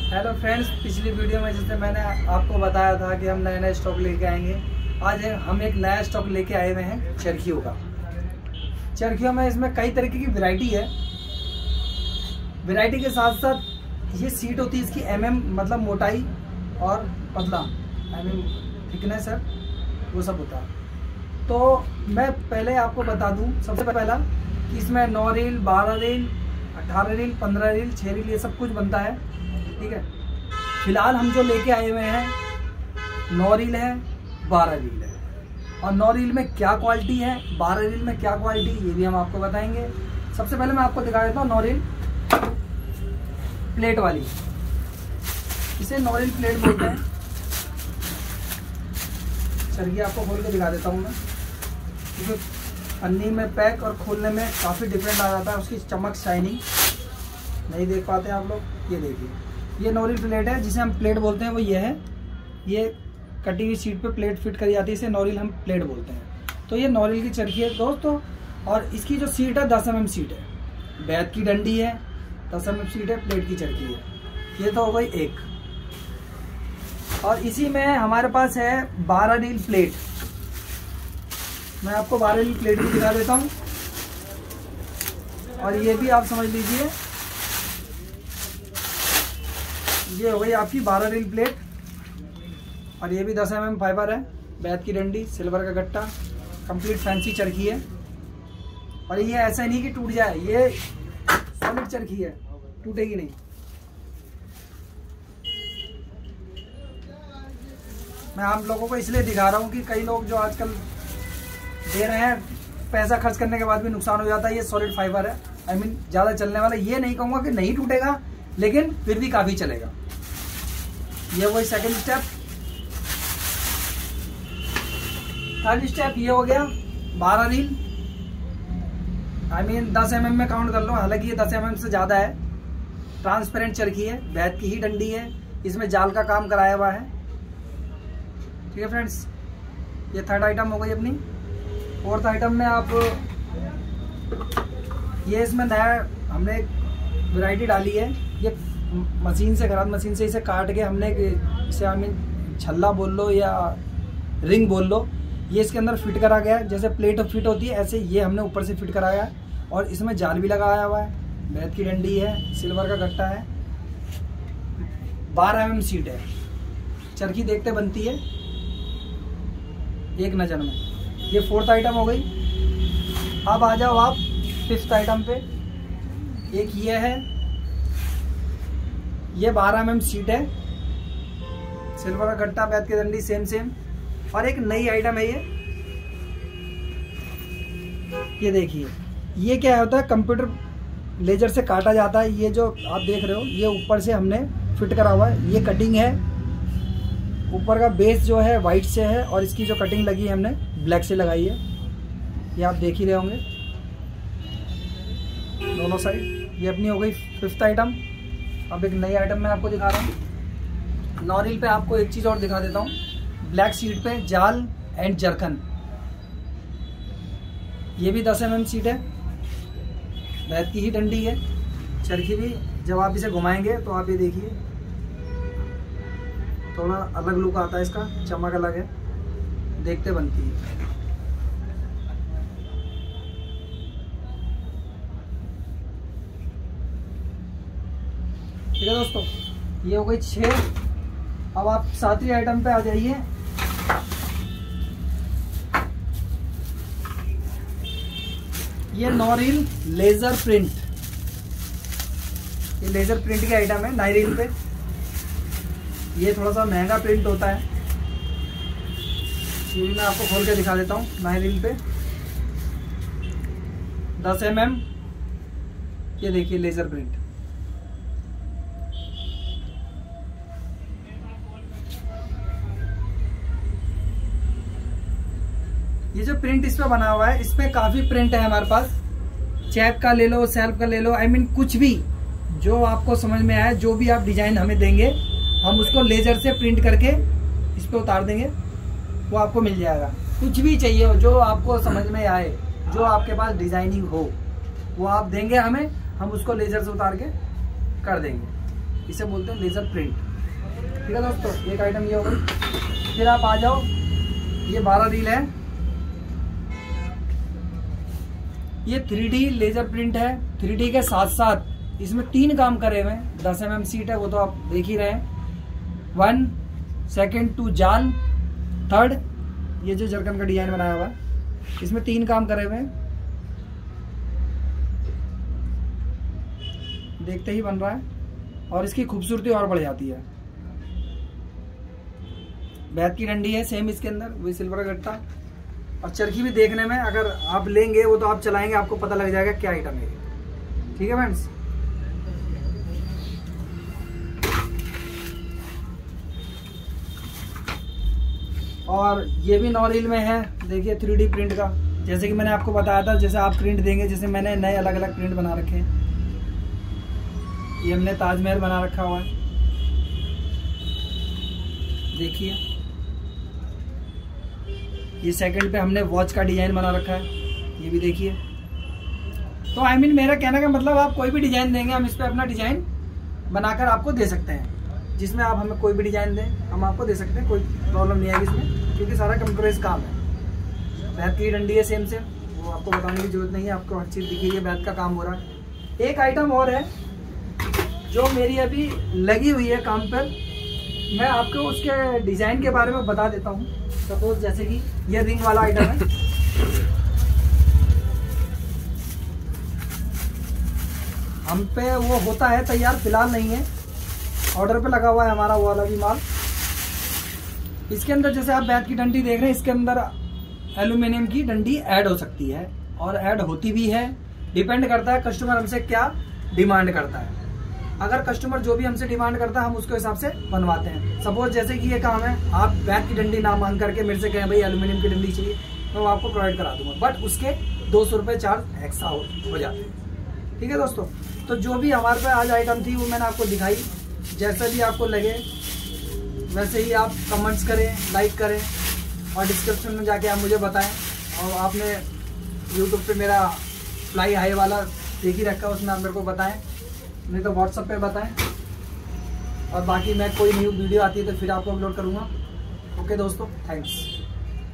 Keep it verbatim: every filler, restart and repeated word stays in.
Hello friends, पिछली video में जैसे मैंने आपको बताया था कि हम नए नए स्टॉक लेके आएंगे। आज हम एक नया स्टॉक लेके आए हुए हैं चरखियों का। चरखियों में इसमें कई तरीके की वैरायटी है। वैरायटी के साथ साथ ये सीट होती है इसकी एम एम मतलब मोटाई और पतला एम एम थिकनेस है, वो सब होता है। तो मैं पहले आपको बता दूं, सबसे पहला कि इसमें नौ रील, बारह रील, अठारह रील, पंद्रह रील, छः रील, ये सब कुछ बनता है। ठीक है, फिलहाल हम जो लेके आए हुए हैं नौ रील है, बारह रील है। और नौ रील में क्या क्वालिटी है, बारह रील में क्या क्वालिटी, ये भी हम आपको बताएंगे। सबसे पहले मैं आपको दिखा देता हूँ नौ रील प्लेट वाली। इसे नौ रील प्लेट बोलते हैं। चलिए आपको खोल के दिखा देता हूँ मैं, क्योंकि पन्नी में पैक और खोलने में काफ़ी डिफरेंट आ जाता है, उसकी चमक शाइनिंग नहीं देख पाते हैं आप लोग। ये देखिए, ये नौ रील प्लेट है जिसे हम प्लेट बोलते हैं, वो ये है। ये कटी हुई सीट पे प्लेट फिट करी जाती है, इसे नौ रील हम प्लेट बोलते हैं। तो ये नौ रील की चरखी है दोस्तों। और इसकी जो सीट है दस एम एम सीट है, बैत की डंडी है, दस एम एम सीट है, प्लेट की चरखी है। ये तो हो गई एक। और इसी में हमारे पास है बारह रील प्लेट। मैं आपको बारह रील प्लेट भी दिखा देता हूँ। और ये भी आप समझ लीजिए, ये हो गई आपकी बारह रील प्लेट। और ये भी दस एम एम फाइबर है, बैत की डंडी, सिल्वर का गट्टा, कंप्लीट फैंसी चरखी है। और ये ऐसा नहीं कि टूट जाए, ये सॉलिड चरखी है, टूटेगी नहीं। मैं आप लोगों को इसलिए दिखा रहा हूँ कि कई लोग जो आजकल दे रहे हैं, पैसा खर्च करने के बाद भी नुकसान हो जाता है। ये सॉलिड फाइबर है, आई मीन ज़्यादा चलने वाला। ये नहीं कहूँगा कि नहीं टूटेगा, लेकिन फिर भी काफ़ी चलेगा। ये वही सेकंड स्टेप। थर्ड स्टेप ये हो गया बारह रील, आई मीन दस एम एम में काउंट कर लो, हालांकि ये दस एम एम से ज़्यादा है। ट्रांसपेरेंट चरखी है, बैत की ही डंडी है, इसमें जाल का काम कराया हुआ है। ठीक है फ्रेंड्स, ये थर्ड आइटम हो गई अपनी। फोर्थ आइटम में आप ये इसमें नया हमने एक वैरायटी डाली है। ये मशीन से, खराब मशीन से इसे काट के हमने इसे हमें छल्ला बोल लो या रिंग बोल लो, ये इसके अंदर फिट करा गया है। जैसे प्लेट फिट होती है, ऐसे ये हमने ऊपर से फिट कराया है। और इसमें जाल भी लगाया हुआ है, बैत की डंडी है, सिल्वर का गट्टा है, बारह एम एम सीट है। चरखी देखते बनती है एक नज़र में। ये फोर्थ आइटम हो गई। अब आ जाओ आप फिफ्थ आइटम पे। एक ये है, ये बारह एम एम सीट है, सिल्वर का गट्टा, बैत की डंडी, सेम सेम। और एक नई आइटम है ये ये देखिए, ये क्या होता है, कंप्यूटर लेजर से काटा जाता है। ये जो आप देख रहे हो, ये ऊपर से हमने फिट करा हुआ है। ये कटिंग है, ऊपर का बेस जो है वाइट से है, और इसकी जो कटिंग लगी है हमने ब्लैक से लगाई है। ये आप देख ही रहे होंगे दोनों साइड। ये अपनी हो गई फिफ्थ आइटम। अब एक नई आइटम मैं आपको दिखा रहा हूँ। नौ रील पे आपको एक चीज़ और दिखा देता हूँ। ब्लैक सीट पे जाल एंड जरकन, ये भी दस एम एम सीट है, बैत की ही डंडी है। चरखी भी जब आप इसे घुमाएंगे तो आप ये देखिए, थोड़ा अलग लुक आता है इसका, चमक अलग है, देखते बनती है। ठीक है दोस्तों, ये हो गई छः। अब आप सातवीं आइटम पे आ जाइए। ये नौ रील लेजर प्रिंट, ये लेजर प्रिंट की आइटम है नौ रील पे। ये थोड़ा सा महंगा प्रिंट होता है, ये भी मैं आपको खोल के दिखा देता हूँ। नौ रील पे दस एम एम, ये देखिए लेजर प्रिंट। ये जो प्रिंट इस पे बना हुआ है, इस पे काफी प्रिंट है हमारे पास। चैप का ले लो, सेल्फ का ले लो, आई मीन कुछ भी जो आपको समझ में आए, जो भी आप डिजाइन हमें देंगे, हम उसको लेजर से प्रिंट करके इस पे उतार देंगे, वो आपको मिल जाएगा। कुछ भी चाहिए हो, जो आपको समझ में आए, जो आपके पास डिजाइनिंग हो, वो आप देंगे हमें, हम उसको लेजर से उतार के कर देंगे। इसे बोलते हैं लेज़र प्रिंट। ठीक है दोस्तों, एक आइटम ये हो गई। फिर आप आ जाओ, ये बारह रील है, ये थ्री डी लेजर प्रिंट है। थ्री डी के साथ साथ इसमें तीन काम करे हुए हैं। दस एम एम सीट है, वो तो आप देख ही रहे हैं। वन, सेकेंड टू जाल, थर्ड ये जो जरकन का डिजाइन बनाया हुआ है, इसमें तीन काम करे हुए हैं। देखते ही बन रहा है और इसकी खूबसूरती और बढ़ जाती है। बैत की डंडी है सेम इसके अंदर, वही सिल्वर का गट्टा। और चरखी भी देखने में अगर आप लेंगे वो तो आप चलाएंगे, आपको पता लग जाएगा क्या आइटम है। ठीक है फ्रेंड्स, और ये भी नौ रील में है। देखिए थ्री डी प्रिंट का, जैसे कि मैंने आपको बताया था, जैसे आप प्रिंट देंगे, जैसे मैंने नए अलग अलग प्रिंट बना रखे हैं। ये हमने ताजमहल बना रखा हुआ है, देखिए। ये सेकंड पे हमने वॉच का डिजाइन बना रखा है, ये भी देखिए। तो आई मीन मेरा कहने का मतलब, आप कोई भी डिजाइन देंगे, हम इस पे अपना डिजाइन बनाकर आपको दे सकते हैं। जिसमें आप हमें कोई भी डिजाइन दें, हम आपको दे सकते हैं, कोई प्रॉब्लम नहीं आएगी इसमें, क्योंकि सारा कंप्यूटराइज काम है। बैत की डंडी है सेम सेम, वो आपको बताने की जरूरत नहीं है, आपको हर चीज़ दिखी है, बैत का काम हो रहा है। एक आइटम और है जो मेरी अभी लगी हुई है काम पर, मैं आपको उसके डिजाइन के बारे में बता देता हूँ। सपोज जैसे कि ये रिंग वाला आइटम है, हम पे वो होता है तैयार, फिलहाल नहीं है, ऑर्डर पे लगा हुआ है हमारा वो वाला भी माल। इसके अंदर जैसे आप बैत की डंडी देख रहे हैं, इसके अंदर एल्यूमिनियम की डंडी ऐड हो सकती है और ऐड होती भी है। डिपेंड करता है कस्टमर हमसे क्या डिमांड करता है। अगर कस्टमर जो भी हमसे डिमांड करता है, हम उसके हिसाब से बनवाते हैं। सपोज जैसे कि ये काम है, आप बैत की डंडी ना मांग करके मेरे से कहें भाई एल्यूमिनियम की डंडी चाहिए, तो मैं आपको प्रोवाइड करा दूंगा, बट उसके दो सौ रुपये चार्ज एक्स्ट्रा हो, हो जाते हैं। ठीक है दोस्तों, तो जो भी हमारे पास आज आइटम थी वो मैंने आपको दिखाई। जैसा भी आपको लगे वैसे ही आप कमेंट्स करें, लाइक करें, और डिस्क्रिप्शन में जाके आप मुझे बताएं। और आपने यूट्यूब पे मेरा फ्लाई हाई वाला देख ही रखा है, उसमें आप मेरे को बताएं, नहीं तो व्हाट्सएप पे बताएं। और बाकी मैं कोई न्यू वीडियो आती है तो फिर आपको अपलोड करूँगा। ओके दोस्तों, थैंक्स।